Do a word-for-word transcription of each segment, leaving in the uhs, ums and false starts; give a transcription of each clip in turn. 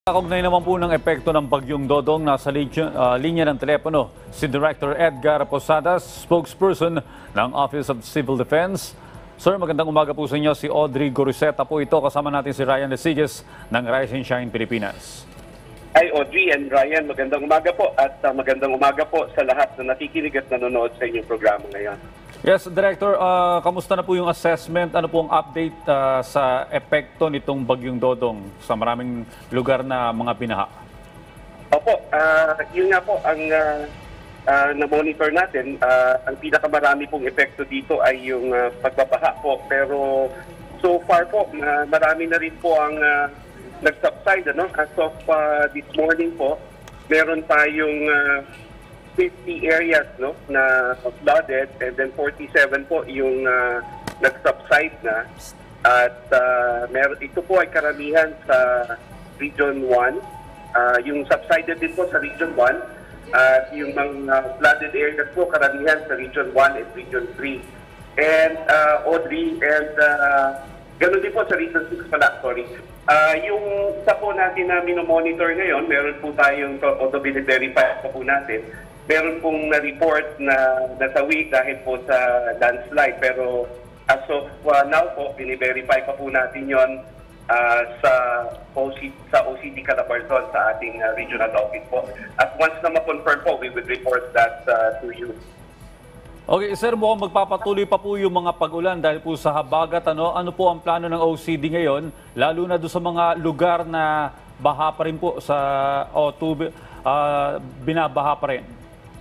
Kaugnay naman po ng epekto ng Bagyong Dodong, nasa linya, uh, linya ng telepono si Director Edgar Posadas, spokesperson ng Office of Civil Defense. Sir, magandang umaga po sa inyo. Si Audrey Goriceta po ito. Kasama natin si Ryan Lesiges ng Rise and Shine Pilipinas. Hi Audrey and Ryan, magandang umaga po at uh, magandang umaga po sa lahat na nakikinig at nanonood sa inyong programa ngayon. Yes, Director, uh, kamusta na po yung assessment? Ano po ang update uh, sa epekto nitong Bagyong Dodong sa maraming lugar na mga binaha? Opo, uh, yun nga po ang uh, uh, na-monitor natin. Uh, ang pinakamarami pong epekto dito ay yung uh, pagbabaha po. Pero so far po, uh, marami na rin po ang uh, nag-subside. Ano? As of uh, this morning po, meron tayong uh, fifty areas no na flooded and then forty-seven po yung uh, nag-subside na at uh, mer ito po ay karamihan sa Region one. Uh, yung subsided din po sa Region one at uh, yung mga flooded areas po karamihan sa Region one and Region three. And uh, Audrey, and uh, ganun din po sa Region six pala, sorry. Uh, yung isa po natin na minomonitor ngayon, meron po tayong, although binibverify pa po natin, meron pong na-report na nasawi dahil po sa landslide. Pero as of uh, now po, biniverify pa po natin yon uh, sa, O C, sa O C D Calabarzon sa ating uh, regional office po. At once na ma-confirm po, we will report that uh, to you. Okay, sir, mukhang magpapatuloy pa po yung mga pag-ulan dahil po sa habagat. Ano, ano po ang plano ng O C D ngayon, lalo na doon sa mga lugar na baha pa rin po sa, o tubig, uh, binabaha pa rin?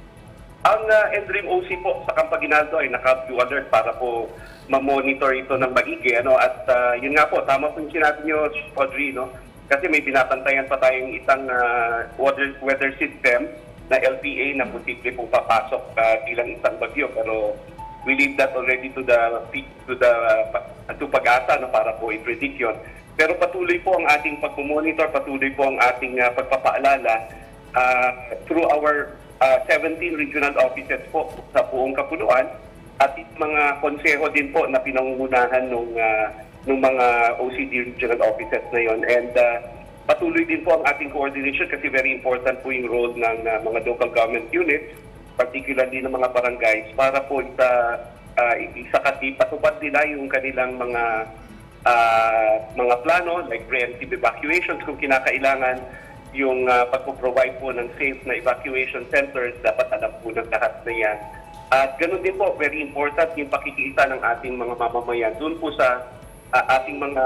Ang uh, N-Dream O C po sa Campaginaldo ay naka-blue alert para po ma-monitor ito ng maigi. Ano? At uh, yun nga po, tama po yung sinabi nyo, Audrey, no? Kasi may binabantayan pa tayong isang uh, weather, weather system na L P A na posible pong papasok uh, bilang isang bagyo. Pero we leave that already to the to the uh, to pag-asa no, para po i-predict yun. Pero patuloy po ang ating pag-monitor, patuloy po ang ating uh, pagpapaalala uh, through our uh, seventeen regional offices po sa buong Kapuluan at mga konseho din po na pinangungunahan ng uh, ng mga O C D regional offices na yon. And uh, patuloy din po ang ating coordination kasi very important po yung role ng uh, mga local government units, particularly ng mga barangays, para po isa, uh, isakati, patupad nila yung kanilang mga uh, mga plano like preemptive evacuations kung kinakailangan, yung uh, pagpo-provide po ng safe na evacuation centers, dapat alam po ng lahat na yan. At ganoon din po, very important yung pakikita ng ating mga mamamayan doon po sa uh, ating mga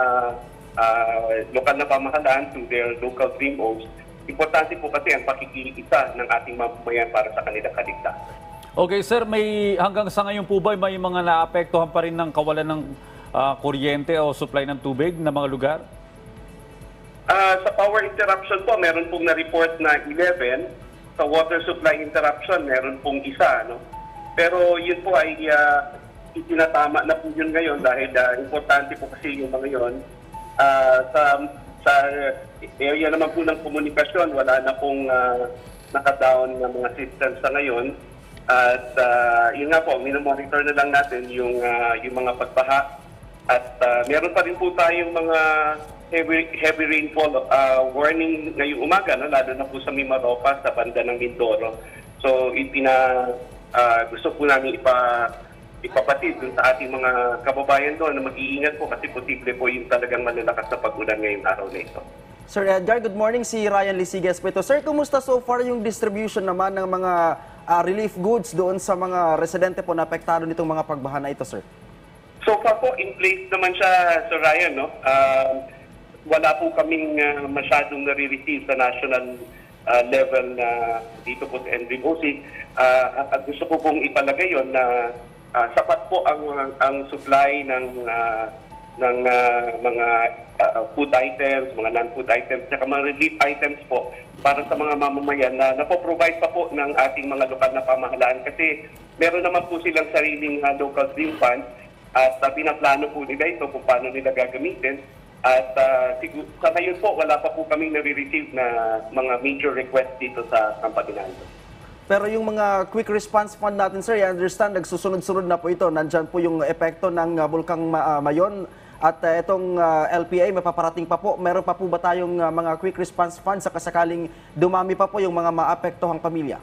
Uh, lokal na pamahalaan to their local dream homes. Importante po kasi ang pakikita ng ating mamamayan para sa kanilang kaligtasan. Okay, sir, may hanggang sa ngayon po ba may mga naapektuhan pa rin ng kawalan ng uh, kuryente o supply ng tubig na mga lugar? Uh, sa power interruption po, meron pong na-report na eleven. Sa water supply interruption, meron pong isa. No? Pero yun po ay uh, itinatama na po yun ngayon dahil uh, importante po kasi yung mga yun. Uh, sa sa area naman po ng komunikasyon, wala na pong uh, naka-down na mga systems sa ngayon. At uh, yun nga po, minomonitor na lang natin yung, uh, yung mga pagbaha. At uh, meron pa rin po tayong mga heavy, heavy rainfall uh, warning ngayong umaga, no? Lalo na po sa Mimaropa, sa banda ng Mindoro. So, ipina, uh, gusto po namin ipa ipapatid dun sa ating mga kababayan doon na mag-iingat po kasi posible po yung talagang malalakas na pag-ulan ngayong araw na ito. Sir Edgar, good morning. Si Ryan Lesiges po ito. Sir, kumusta so far yung distribution naman ng mga uh, relief goods doon sa mga residente po na apektado nitong mga pagbaha na ito, sir? So far po, in place naman siya, Sir Ryan. No? Uh, wala po kaming uh, masyadong nare-receive sa national uh, level na uh, dito po sa N-Dream O C. Uh, at gusto ko pong ipalagay yon na Uh, sapat po ang ang supply ng uh, ng uh, mga uh, food items, mga non-food items, at mga relief items po para sa mga mamamayan na napo-provide pa po ng ating mga lokal na pamahalaan kasi meron naman po silang sariling uh, local dream fund at uh, pinaplano po nila ito kung paano nila gagamitin. At uh, siguro, sa ngayon po, wala pa po kaming nare-receive na mga major request dito sa Campaginaldo. Pero yung mga quick response fund natin, sir, I understand, nagsusunod-sunod na po ito. Nandyan po yung epekto ng uh, Bulkang uh, Mayon. At uh, itong uh, L P A, mapaparating pa po. Meron pa po ba tayong uh, mga quick response funds sa kasakaling dumami pa po yung mga maapektuhang pamilya?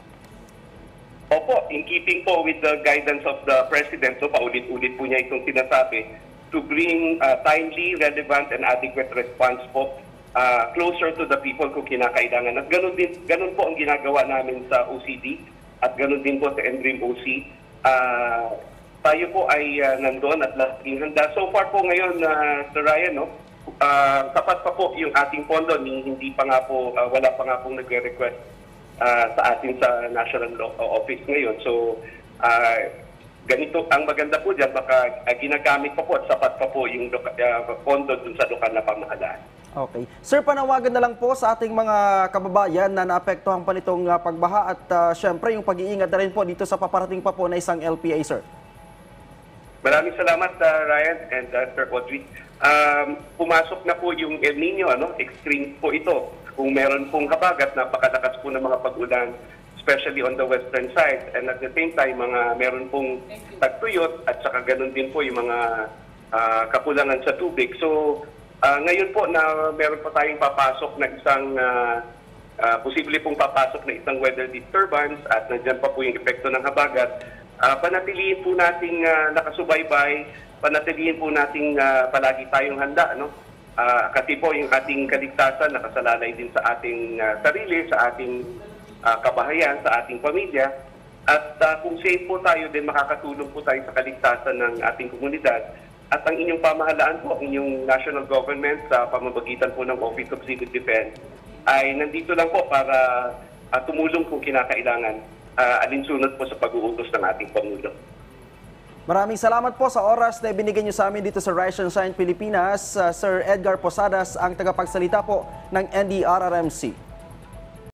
Opo, in keeping po with the guidance of the President, so paulit-ulit po niya itong sinasabi, to bring uh, timely, relevant, and adequate response po uh, closer to the people kung kinakailangan. At ganun, din, ganun po ang ginagawa namin sa O C D at ganun din po sa N D R I M O C. Uh, tayo po ay uh, nandoon at laging handa. So far po ngayon, uh, Sir Ryan, no, uh, sapat pa po yung ating pondo, ni, hindi pa nga po, uh, wala pa nga pong nagre-request Uh, sa atin sa National Law Office ngayon. So, uh, ganito, ang maganda po dyan, baka uh, ginagamit pa po at sapat pa po yung uh, pondo dun sa lokal na pamahalaan. Okay. Sir, panawagan na lang po sa ating mga kababayan na naapektuhan pa nitong uh, pagbaha at uh, syempre yung pag-iingat na rin po dito sa paparating pa po na isang L P A, sir. Maraming salamat, uh, Ryan and uh, Sir Audrey. Um, pumasok na po yung El Nino, ano? Extreme po ito. Kung meron pong habagat, napakalakas po ng mga pag-ulan, especially on the western side. And at the same time, mga meron pong tagtuyot at saka ganun din po yung mga uh, kakulangan sa tubig. So, uh, ngayon po na meron pa tayong papasok na isang, uh, uh, posible pong papasok na isang weather disturbance at nandyan pa po yung epekto ng habagat, uh, panatilihin po nating uh, nakasubaybay, panatilihin po nating uh, palagi tayong handa, no? Uh, kasi po yung ating kaligtasan nakasalalay din sa ating uh, sarili, sa ating uh, kabahayan, sa ating pamilya. At uh, kung safe po tayo, din makakatulong po tayo sa kaligtasan ng ating komunidad. At ang inyong pamahalaan po, ang inyong national government sa pamamagitan po ng Office of Civil Defense ay nandito lang po para uh, tumulong kung kinakailangan, uh, alinsunod po sa pag-uutos ng ating Pangulo. Maraming salamat po sa oras na ibinigay niyo sa amin dito sa Rise and Shine Pilipinas. Uh, Sir Edgar Posadas, ang tagapagsalita po ng N D R R M C.